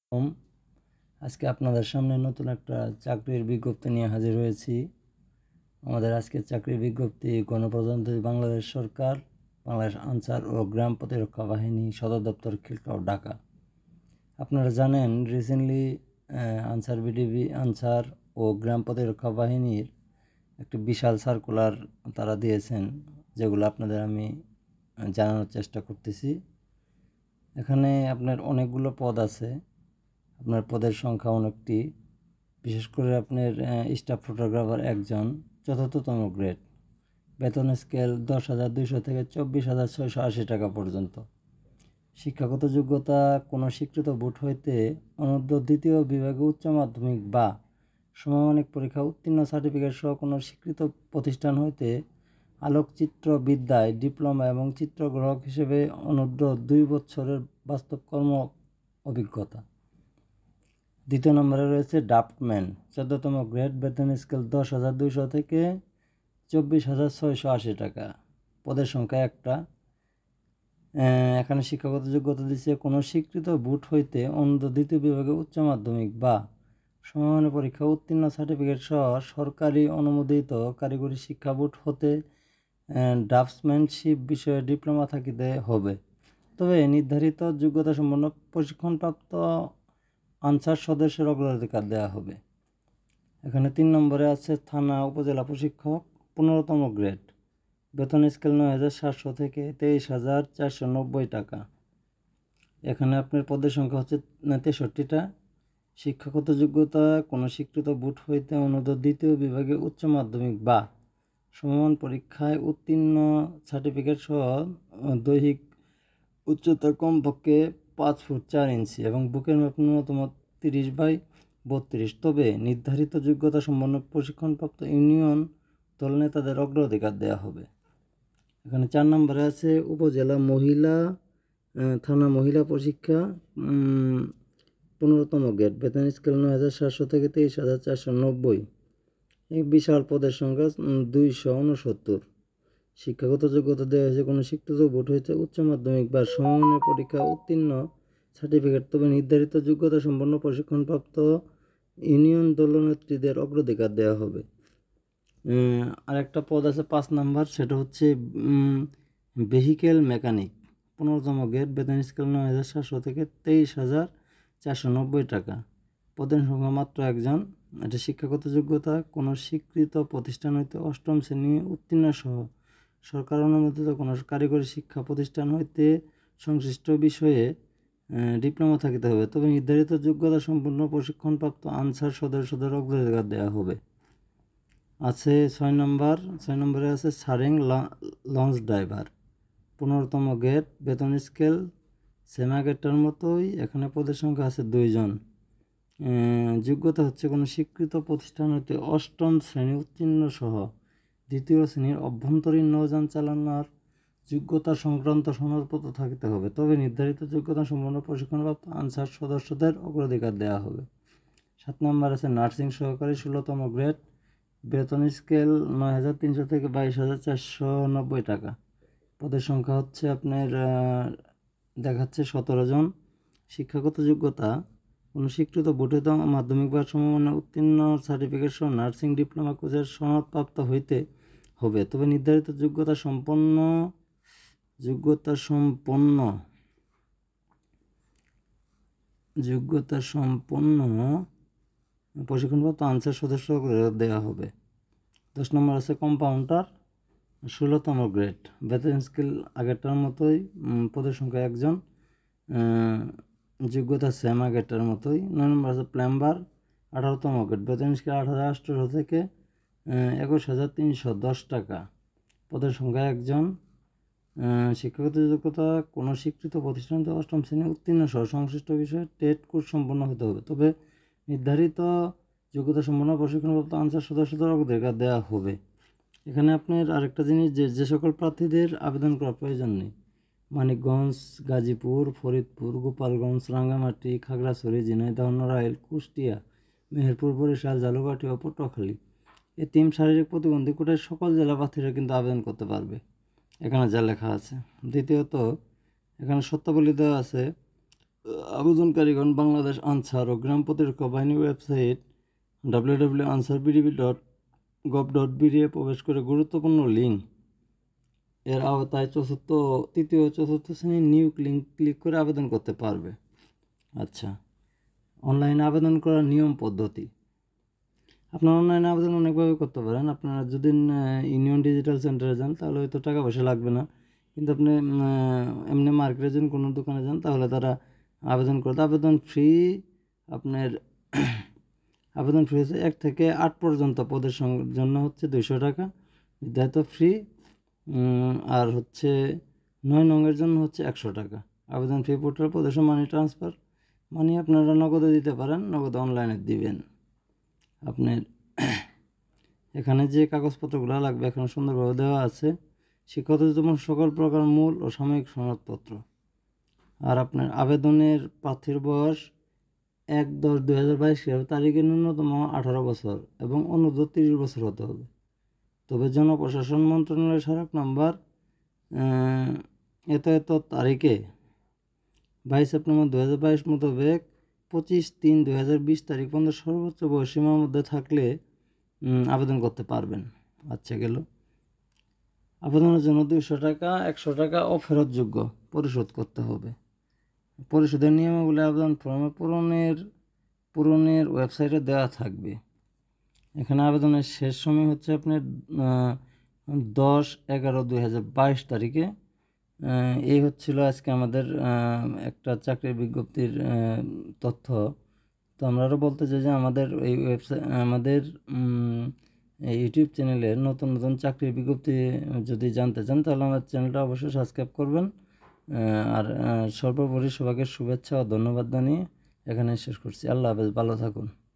ওম আজকে আপনাদের সামনে নতুন একটা চাকরির বিজ্ঞপ্তি নিয়ে হাজির হয়েছি। আমাদের আজকের চাকরির বিজ্ঞপ্তি গণপ্রজাতন্ত্রী বাংলাদেশ সরকার, বাংলাদেশ আনসার ও গ্রাম প্রতিরক্ষা বাহিনী সদর দপ্তর খিলগাঁও, ঢাকা। আপনারা জানেন রিসেন্টলি আনসার ও গ্রাম প্রতিরক্ষা বাহিনীর একটি বিশাল সার্কুলার তারা দিয়েছেন, যেগুলো আপনাদের আমি জানানোর চেষ্টা করতেছি। এখানে আপনার অনেকগুলো পদ আছে। আপনার পদের সংখ্যা অনেকটি। বিশেষ করে আপনার স্টাফ ফটোগ্রাফার একজন, ৪র্থতম গ্রেড, বেতন স্কেল ১০,২০০ থেকে ২৪,৬৮০ টাকা পর্যন্ত। শিক্ষাগত যোগ্যতা কোনো স্বীকৃত বোর্ড হইতে অনূর্ধ্ব দ্বিতীয় বিভাগে উচ্চ মাধ্যমিক বা সমমানিক পরীক্ষা উত্তীর্ণ সার্টিফিকেট সহ কোনো স্বীকৃত প্রতিষ্ঠান হইতে আলোকচিত্র বিদ্যায় ডিপ্লোমা এবং চিত্রগ্রাহক হিসেবে অনূর্ধ্ব ২ বছরের বাস্তব কর্ম অভিজ্ঞতা। দ্বিতীয় নম্বরে রয়েছে ড্রাফটম্যান, ১৪তম গ্রেড, বেতন স্কেল ১০,২০০ থেকে ২৪,৬৮০ টাকা। পদের সংখ্যা একটা। এখানে শিক্ষাগত যোগ্যতা দিচ্ছে কোনো স্বীকৃত বোর্ড হইতে অনূর্ধ্ব দ্বিতীয় বিভাগে উচ্চ মাধ্যমিক বা সমমানের পরীক্ষা উত্তীর্ণ সার্টিফিকেট সহ সরকারি অনুমোদিত কারিগরি শিক্ষা বোর্ড হতে ড্রাফটসম্যানশিপ বিষয়ে ডিপ্লোমা থাকিতে হবে। তবে নির্ধারিত যোগ্যতা সম্পন্ন প্রশিক্ষণপ্রাপ্ত আনসার সদস্যের অগ্রাধিকার দেওয়া হবে। এখানে ৩ নম্বরে আছে থানা উপজেলা প্রশিক্ষক, ১৫তম গ্রেড, বেতন স্কেল ৯,৭০০ থেকে ২৩,৪৯০ টাকা। এখানে আপনার পদের সংখ্যা হচ্ছে ৬৩টা। শিক্ষাগত যোগ্যতা কোনো স্বীকৃত বোর্ড হইতে অনূর্ধ্ব দ্বিতীয় বিভাগে উচ্চ মাধ্যমিক বা সমমান পরীক্ষায় উত্তীর্ণ সার্টিফিকেট সহ দৈহিক উচ্চতা কমপক্ষে ৫ ফুট ৪ ইঞ্চি এবং বুকের মাপ ন্যূনতম ৩০/৩২। তবে নির্ধারিত যোগ্যতা সম্পন্ন প্রশিক্ষণপ্রাপ্ত ইউনিয়ন দলনেতাদের অগ্রাধিকার দেওয়া হবে। এখানে ৪ নম্বরে আছে উপজেলা থানা মহিলা প্রশিক্ষা, ১৫তম গ্রেড, বেতন স্কেল ৯,৭০০ থেকে ২৩,৪৯০। এই বিশাল পদের সংখ্যা ২৬৯। শিক্ষাগত যোগ্যতা দেওয়া হয়েছে কোনো স্বীকৃত বোর্ড হয়েছে উচ্চ মাধ্যমিক বা সমমানের পরীক্ষা উত্তীর্ণ সার্টিফিকেট। তবে নির্ধারিত যোগ্যতা সম্পন্ন প্রশিক্ষণপ্রাপ্ত ইউনিয়ন দলনেত্রীদের অগ্রাধিকার দেওয়া হবে। আরেকটা পদ আছে ৫ নাম্বার, সেটা হচ্ছে ভেহিকেল মেকানিক, ১৫তম গ্রেড, বেতন স্কেল ৯,৭০০ থেকে ২৩,৪৯০ টাকা। পদের সংখ্যা মাত্র একজন। এটা শিক্ষাগত যোগ্যতা কোনো স্বীকৃত প্রতিষ্ঠান হইতে অষ্টম শ্রেণী উত্তীর্ণ সহ সরকার অনুমোদিত কোনো কারিগরি শিক্ষা প্রতিষ্ঠান হইতে সংশ্লিষ্ট বিষয়ে ডিপ্লোমা থাকিতে হবে। তবে নির্ধারিত যোগ্যতা সম্পূর্ণ প্রশিক্ষণপ্রাপ্ত আনসার সদস্যদের অগ্রাধিকার দেওয়া হবে। আছে ৬ নম্বরে আছে সারেং লঞ্চ ড্রাইভার, ১৫তম গ্রেড, বেতন স্কেল সেমাগেটটার মতোই। এখানে পদের সংখ্যা আছে ২ জন। যোগ্যতা হচ্ছে কোনো স্বীকৃত প্রতিষ্ঠান হইতে অষ্টম শ্রেণী উত্তীর্ণ সহ দ্বিতীয় শ্রেণীর অভ্যন্তরীণ নৌযান চালানোর যোগ্যতা সংক্রান্ত সনদপত্র থাকিতে হবে। তবে নির্ধারিত যোগ্যতা সম্পন্ন প্রশিক্ষণপ্রাপ্ত আনসার সদস্যদের অগ্রাধিকার দেওয়া হবে। ৭ নম্বর আছে নার্সিং সহকারী, ১৬তম গ্রেড, বেতন স্কেল ৯,৩০০ থেকে ২২,৪৯০ টাকা। পদের সংখ্যা হচ্ছে আপনার দেখাচ্ছে ১৭ জন। শিক্ষাগত যোগ্যতা কোনো স্বীকৃত বোর্ডিত মাধ্যমিক বা সমমানের উত্তীর্ণ সার্টিফিকেট সহ নার্সিং ডিপ্লোমা কোর্সের সনদপ্রাপ্ত হইতে হবে। তবে নির্ধারিত যোগ্যতা সম্পন্ন প্রশিক্ষণপ্রাপ্ত আনসার সদস্য দেওয়া হবে। ১০ নম্বর আছে কম্পাউন্ডার, ১৬তম গ্রেড, বেতন স্কেল আগেরটার মতোই, পদের সংখ্যা একজন, যোগ্যতা সেম আগেরটার মতোই। ৯ নম্বর আছে প্লাম্বার, ১৮তম গ্রেড, বেতন স্কেল ৮,৮০০ থেকে ২১,৩১০ টাকা। পদের সংখ্যা একজন। শিক্ষাগত যোগ্যতা কোনো স্বীকৃত প্রতিষ্ঠান অষ্টম শ্রেণী উত্তীর্ণ সহ সংশ্লিষ্ট বিষয়ে টেট কোর্স সম্পন্ন হতে হবে। তবে নির্ধারিত যোগ্যতা সম্পন্ন প্রশিক্ষণপ্রাপ্ত আনসার সদস্যদের অগ্রাধিকার দেওয়া হবে। এখানে আপনার আরেকটা জিনিস, যে সকল প্রার্থীদের আবেদন করার প্রয়োজন নেই: মানিকগঞ্জ, গাজীপুর, ফরিদপুর, গোপালগঞ্জ, রাঙ্গামাটি, খাগড়াছড়ি, ঝিনাইদহ, নড়াইল, কুষ্টিয়া, মেহেরপুর, বরিশাল, ঝালকাঠি ও পটুয়াখালী, এই ৩ শারীরিক প্রতিবন্ধী কোটায় সকল জেলা প্রার্থীরা কিন্তু আবেদন করতে পারবে। এখানে যা লেখা আছে। দ্বিতীয়ত, এখানে শর্তাবলী দেওয়া আছে: আবেদনকারীগণ বাংলাদেশ আনসার ও গ্রাম প্রতিরক্ষা বাহিনী ওয়েবসাইট www.ansarbdb.gov.bd এ প্রবেশ করে গুরুত্বপূর্ণ লিঙ্ক এর আওতায় তৃতীয় ও চতুর্থ শ্রেণীর নিয়োগ লিঙ্ক ক্লিক করে আবেদন করতে পারবে। আচ্ছা, অনলাইনে আবেদন করার নিয়ম পদ্ধতি। আপনার অনলাইনে আবেদন অনেকভাবে করতে পারেন। আপনারা যদি ইউনিয়ন ডিজিটাল সেন্টারে যান তাহলে হয়তো টাকা পয়সা লাগবে না, কিন্তু আপনি এমনি মার্কেটে যদি কোনো দোকানে যান তাহলে তারা আবেদন করতে আবেদন ফ্রি। আপনার আবেদন ফি হচ্ছে 1 থেকে 8 পর্যন্ত পদের জন্য হচ্ছে 200 টাকা নির্ধারিত ফ্রি, আর হচ্ছে 9 নংয়ের জন্য হচ্ছে 100 টাকা। আবেদন ফি পোর্টাল প্রদেশ মানি ট্রান্সফার মানি আপনারা নগদে দিতে পারেন, নগদে অনলাইনে দিবেন। আপনার এখানে যে কাগজপত্রগুলো লাগবে এখানে সুন্দরভাবে দেওয়া আছে। শিক্ষাগত যেমন সকল প্রকার মূল ও সাময়িক সনদপত্র। আর আপনার আবেদনের প্রার্থীর বয়স 1/10/2022 তারিখে ন্যূনতম 18 বছর এবং অনূর্ধ্ব 30 বছর হতে হবে। তবে জনপ্রশাসন মন্ত্রণালয়ের স্মারক নম্বর এত তারিখে 22 সেপ্টেম্বর 2022 মোতাবেক 25/3/2020 তারিখ পর্যন্ত সর্বোচ্চ বয়সীমার মধ্যে থাকলে আবেদন করতে পারবেন। আচ্ছা গেল। আবেদনের জন্য 200 টাকা 100 টাকা অফেরতযোগ্য পরিশোধ করতে হবে। পরিশোধের নিয়মাবলী আবেদন ফর্মে পূরণের ওয়েবসাইটে দেওয়া থাকবে। এখানে আবেদনের শেষ সময় হচ্ছে আপনার 10/11/2022 তারিখে। এই হচ্ছিল আজকে আমাদের একটা চাকরির বিজ্ঞপ্তির তথ্য। তো আমরা আরও বলতে চাই যে আমাদের এই ওয়েবসাইট আমাদের ইউটিউব চ্যানেলে নতুন নতুন চাকরির বিজ্ঞপ্তি যদি জানতে চান তাহলে আমার চ্যানেলটা অবশ্যই সাবস্ক্রাইব করবেন। আর সর্বোপরি সবাইকে শুভেচ্ছা ও ধন্যবাদ জানিয়ে এখানে শেষ করছি। আল্লাহ হাফেজ, ভালো থাকুন।